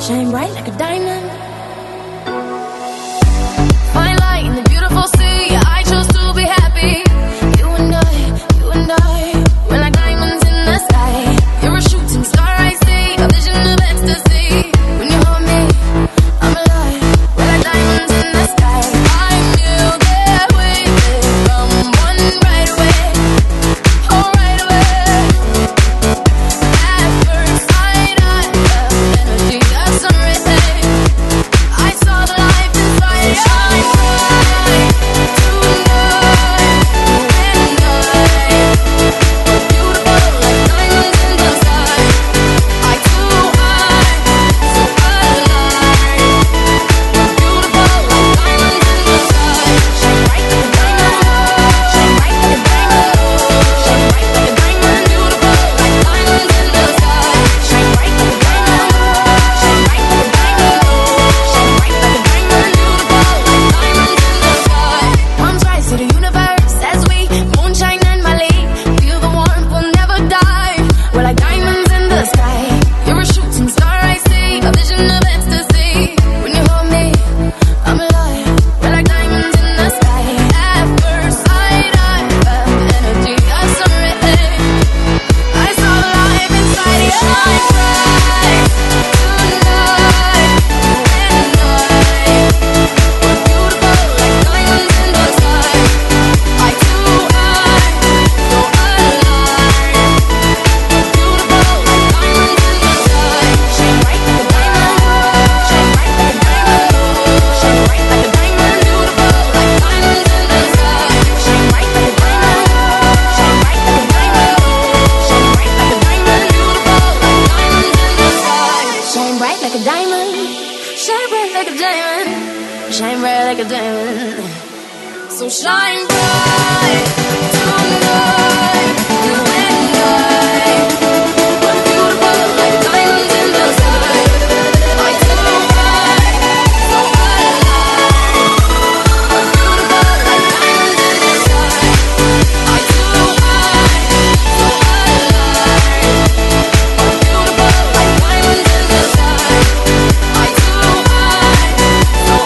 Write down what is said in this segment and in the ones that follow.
shine bright like a diamond. Fine light in the beautiful sea, I chose to be happy. You and I, we're like diamonds in the sky. You're a shooting star, I see, a vision of ecstasy. When you hold me, I'm alive. We're like diamonds in the sky. I knew that we could from one right away. Oh, right away. At first sight, I felt the energy of sun rays. I saw the life inside your eyes. Shine bright like a diamond. So shine bright tonight. You and I, we're beautiful like diamonds in the sky. Like too high, so alive. We're beautiful like diamonds in the sky. Like too high, so alive. We're beautiful like diamonds in the sky. Like too high, so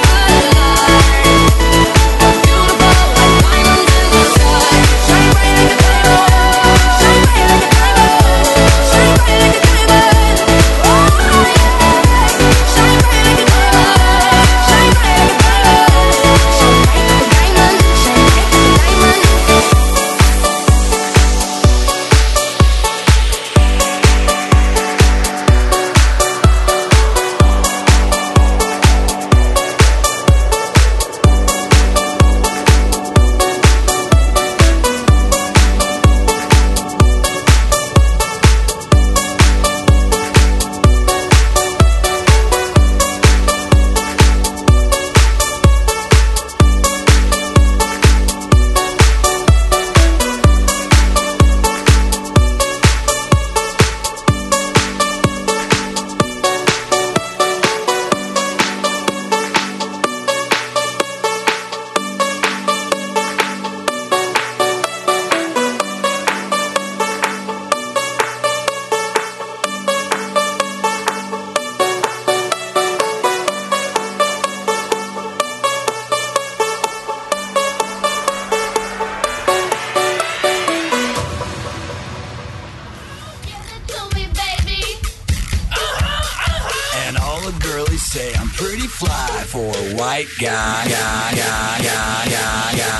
Say I'm pretty fly for a white guy.